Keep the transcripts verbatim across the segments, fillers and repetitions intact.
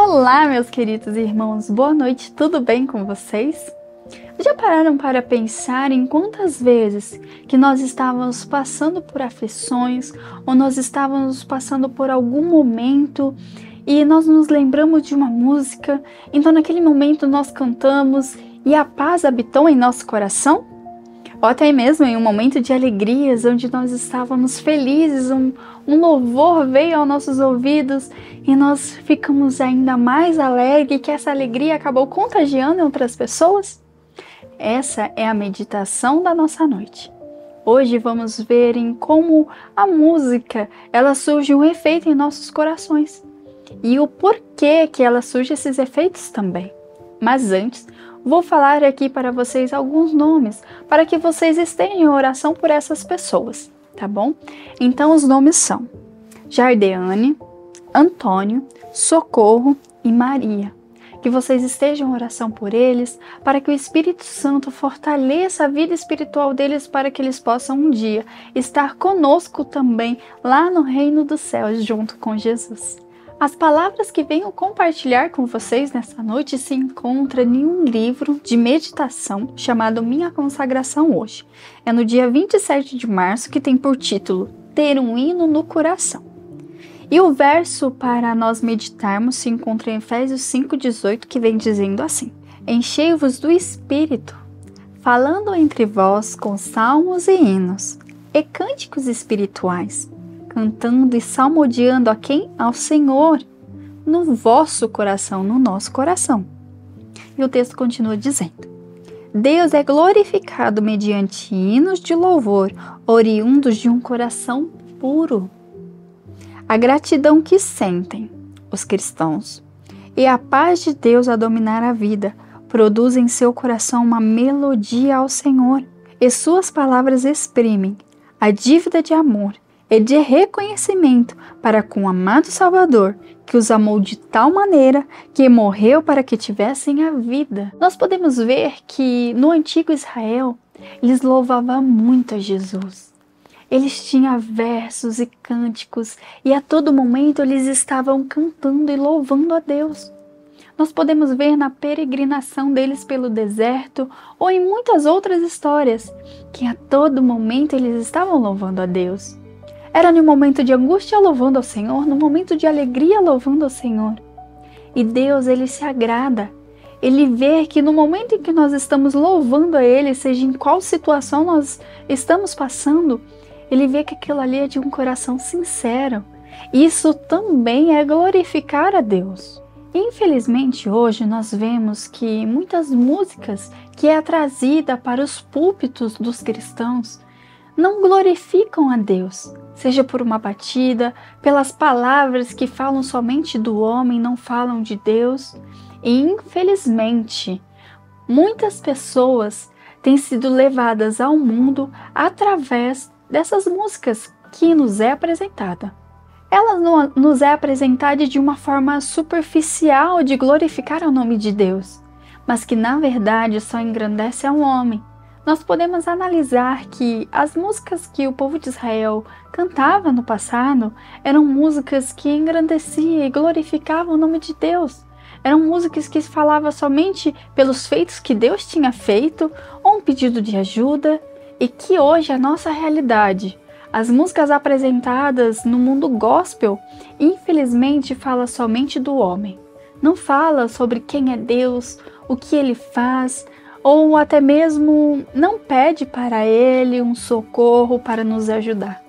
Olá, meus queridos irmãos, boa noite, tudo bem com vocês? Já pararam para pensar em quantas vezes que nós estávamos passando por aflições ou nós estávamos passando por algum momento e nós nos lembramos de uma música, então naquele momento nós cantamos e a paz habitou em nosso coração? Ou até mesmo em um momento de alegrias, onde nós estávamos felizes, um, um louvor veio aos nossos ouvidos e nós ficamos ainda mais alegres, que essa alegria acabou contagiando outras pessoas? Essa é a meditação da nossa noite. Hoje vamos ver em como a música ela surge um efeito em nossos corações e o porquê que ela surge esses efeitos também. Mas antes, vou falar aqui para vocês alguns nomes, para que vocês estejam em oração por essas pessoas, tá bom? Então os nomes são Jardeane, Antônio, Socorro e Maria. Que vocês estejam em oração por eles, para que o Espírito Santo fortaleça a vida espiritual deles, para que eles possam um dia estar conosco também, lá no reino dos céus, junto com Jesus. As palavras que venho compartilhar com vocês nessa noite se encontram em um livro de meditação chamado Minha Consagração Hoje. É no dia vinte e sete de março, que tem por título Ter um Hino no Coração. E o verso para nós meditarmos se encontra em Efésios cinco, dezoito, que vem dizendo assim: Enchei-vos do Espírito, falando entre vós com salmos e hinos, e cânticos espirituais, cantando e salmodiando a quem? Ao Senhor, no vosso coração, no nosso coração. E o texto continua dizendo: Deus é glorificado mediante hinos de louvor, oriundos de um coração puro. A gratidão que sentem os cristãos e a paz de Deus a dominar a vida produzem em seu coração uma melodia ao Senhor, e suas palavras exprimem a dívida de amor e de reconhecimento para com o amado Salvador, que os amou de tal maneira que morreu para que tivessem a vida. Nós podemos ver que no antigo Israel, eles louvavam muito a Jesus. Eles tinham versos e cânticos e a todo momento eles estavam cantando e louvando a Deus. Nós podemos ver na peregrinação deles pelo deserto ou em muitas outras histórias que a todo momento eles estavam louvando a Deus. Era no momento de angústia louvando ao Senhor, no momento de alegria louvando ao Senhor. E Deus, Ele se agrada. Ele vê que no momento em que nós estamos louvando a Ele, seja em qual situação nós estamos passando, Ele vê que aquilo ali é de um coração sincero. Isso também é glorificar a Deus. Infelizmente, hoje nós vemos que muitas músicas que é trazida para os púlpitos dos cristãos não glorificam a Deus, seja por uma batida, pelas palavras que falam somente do homem, não falam de Deus. E infelizmente, muitas pessoas têm sido levadas ao mundo através dessas músicas que nos é apresentada. Ela nos é apresentada de uma forma superficial de glorificar o nome de Deus, mas que na verdade só engrandece ao homem. Nós podemos analisar que as músicas que o povo de Israel cantava no passado eram músicas que engrandeciam e glorificavam o nome de Deus. Eram músicas que falavam somente pelos feitos que Deus tinha feito ou um pedido de ajuda. E que hoje a nossa realidade, as músicas apresentadas no mundo gospel, infelizmente fala somente do homem. Não fala sobre quem é Deus, o que Ele faz, ou até mesmo não pede para Ele um socorro para nos ajudar.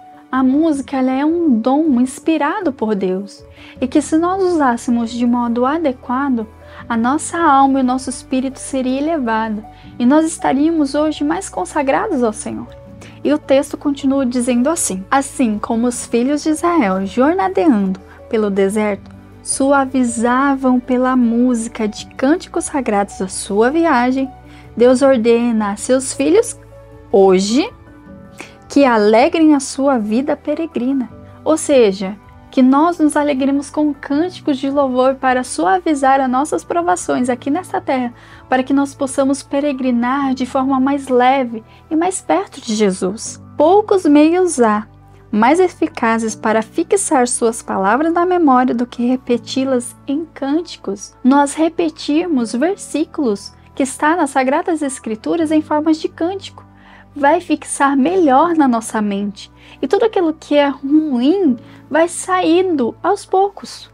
A música ela é um dom inspirado por Deus, e que se nós usássemos de modo adequado, a nossa alma e o nosso espírito seria elevado e nós estaríamos hoje mais consagrados ao Senhor. E o texto continua dizendo assim: Assim como os filhos de Israel, jornadeando pelo deserto, suavizavam pela música de cânticos sagrados a sua viagem, Deus ordena a seus filhos hoje que alegrem a sua vida peregrina. Ou seja, que nós nos alegremos com cânticos de louvor para suavizar as nossas provações aqui nesta terra, para que nós possamos peregrinar de forma mais leve e mais perto de Jesus. Poucos meios há mais eficazes para fixar suas palavras na memória do que repeti-las em cânticos. Nós repetirmos versículos que está nas Sagradas Escrituras em formas de cântico vai fixar melhor na nossa mente, e tudo aquilo que é ruim vai saindo aos poucos.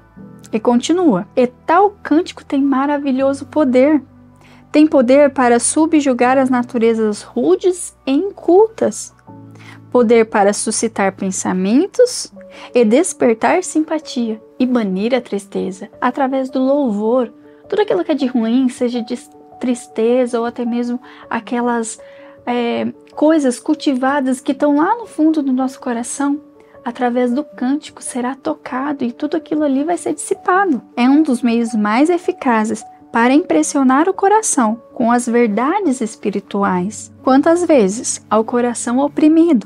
E continua: e tal cântico tem maravilhoso poder. Tem poder para subjugar as naturezas rudes e incultas, poder para suscitar pensamentos e despertar simpatia e banir a tristeza através do louvor. Tudo aquilo que é de ruim, seja de tristeza ou até mesmo aquelas é, coisas cultivadas que estão lá no fundo do nosso coração, através do cântico será tocado e tudo aquilo ali vai ser dissipado. É um dos meios mais eficazes para impressionar o coração com as verdades espirituais. Quantas vezes ao coração oprimido,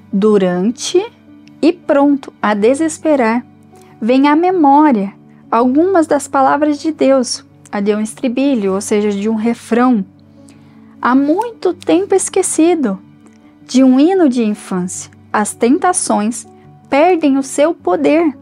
durante e pronto a desesperar, vem à memória algumas das palavras de Deus, a de um estribilho, ou seja, de um refrão, há muito tempo esquecido, de um hino de infância. As tentações perdem o seu poder.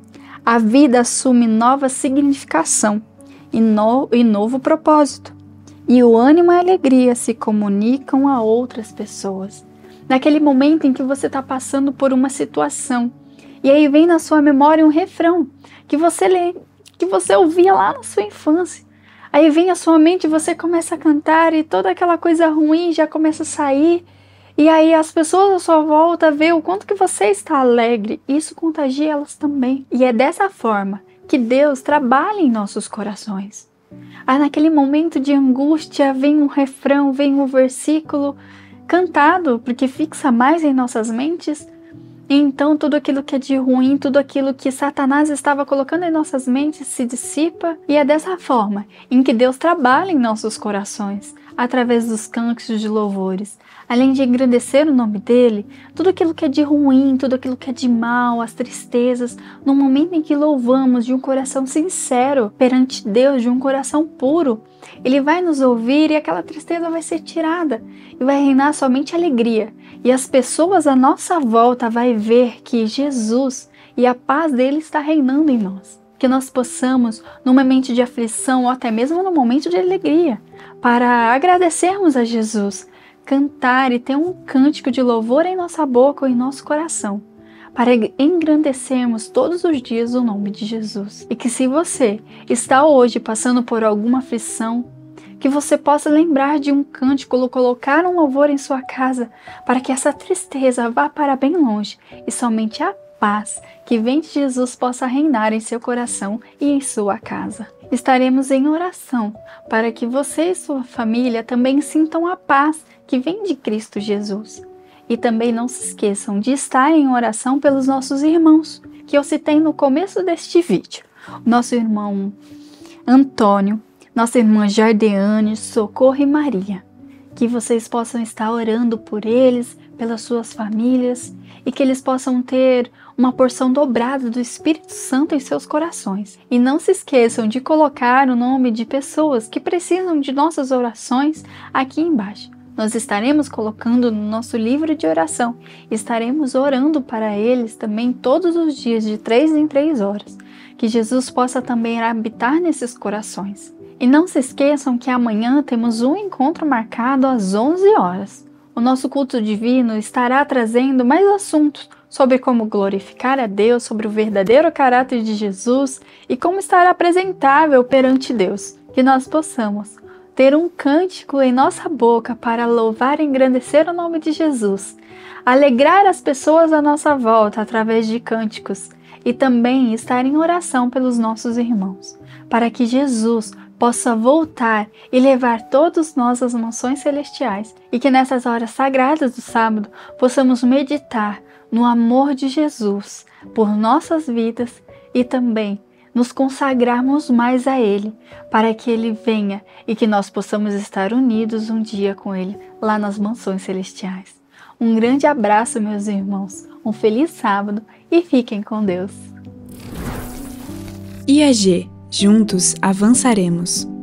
A vida assume nova significação e, no, e novo propósito. E o ânimo e a alegria se comunicam a outras pessoas. Naquele momento em que você está passando por uma situação, e aí vem na sua memória um refrão que você lê, que você ouvia lá na sua infância. Aí vem à sua mente e você começa a cantar e toda aquela coisa ruim já começa a sair. E aí as pessoas à sua volta vê o quanto que você está alegre. Isso contagia elas também. E é dessa forma que Deus trabalha em nossos corações. Aí naquele momento de angústia vem um refrão, vem um versículo cantado, porque fixa mais em nossas mentes. E então tudo aquilo que é de ruim, tudo aquilo que Satanás estava colocando em nossas mentes se dissipa. E é dessa forma em que Deus trabalha em nossos corações, através dos cânticos de louvores. Além de engrandecer o nome dele, tudo aquilo que é de ruim, tudo aquilo que é de mal, as tristezas, no momento em que louvamos de um coração sincero perante Deus, de um coração puro, ele vai nos ouvir e aquela tristeza vai ser tirada e vai reinar somente alegria. E as pessoas à nossa volta vai ver que Jesus e a paz dele está reinando em nós. Que nós possamos, num momento de aflição ou até mesmo no momento de alegria, para agradecermos a Jesus, cantar e ter um cântico de louvor em nossa boca ou em nosso coração, para engrandecermos todos os dias o nome de Jesus. E que se você está hoje passando por alguma aflição, que você possa lembrar de um cântico, colocar um louvor em sua casa, para que essa tristeza vá para bem longe e somente a paz que vem de Jesus possa reinar em seu coração e em sua casa. Estaremos em oração para que você e sua família também sintam a paz que vem de Cristo Jesus. E também não se esqueçam de estar em oração pelos nossos irmãos, que eu citei no começo deste vídeo. Nosso irmão Antônio, nossa irmã Jardeane, Socorro e Maria. Que vocês possam estar orando por eles, pelas suas famílias, e que eles possam ter uma porção dobrada do Espírito Santo em seus corações. E não se esqueçam de colocar o nome de pessoas que precisam de nossas orações aqui embaixo. Nós estaremos colocando no nosso livro de oração. Estaremos orando para eles também todos os dias, de três em três horas. Que Jesus possa também habitar nesses corações. E não se esqueçam que amanhã temos um encontro marcado às onze horas. O nosso culto divino estará trazendo mais assuntos sobre como glorificar a Deus, sobre o verdadeiro caráter de Jesus e como estar apresentável perante Deus. Que nós possamos ter um cântico em nossa boca para louvar e engrandecer o nome de Jesus, alegrar as pessoas à nossa volta através de cânticos e também estar em oração pelos nossos irmãos, para que Jesus possa voltar e levar todos nós às mansões celestiais e que nessas horas sagradas do sábado possamos meditar no amor de Jesus por nossas vidas e também nos consagrarmos mais a Ele, para que Ele venha e que nós possamos estar unidos um dia com Ele lá nas mansões celestiais. Um grande abraço, meus irmãos, um feliz sábado e fiquem com Deus. I A G, juntos avançaremos.